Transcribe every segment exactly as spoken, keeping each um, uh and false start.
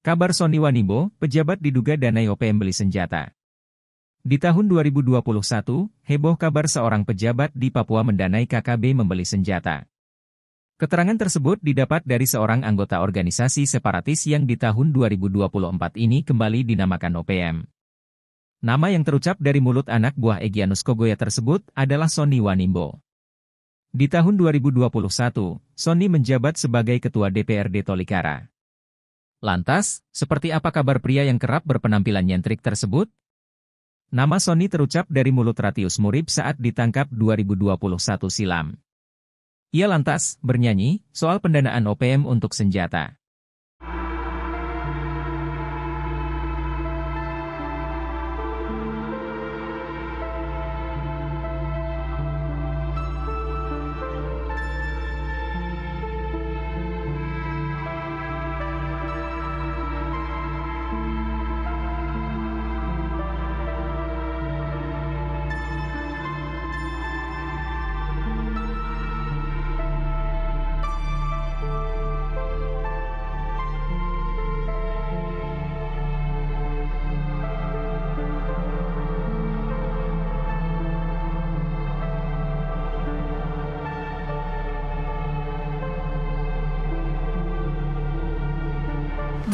Kabar Sony Wanimbo, pejabat diduga danai O P M beli senjata. Di tahun dua ribu dua puluh satu, heboh kabar seorang pejabat di Papua mendanai K K B membeli senjata. Keterangan tersebut didapat dari seorang anggota organisasi separatis yang di tahun dua ribu dua puluh empat ini kembali dinamakan O P M. Nama yang terucap dari mulut anak buah Egyanus Kogoya tersebut adalah Sony Wanimbo. Di tahun dua ribu dua puluh satu, Sony menjabat sebagai Ketua D P R D Tolikara. Lantas, seperti apa kabar pria yang kerap berpenampilan nyentrik tersebut? Nama Sony terucap dari mulut Ratius Murib saat ditangkap dua ribu dua puluh satu silam. Ia lantas bernyanyi soal pendanaan O P M untuk senjata.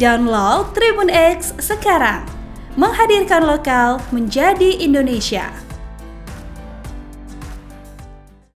Download Tribun X sekarang, menghadirkan lokal menjadi Indonesia.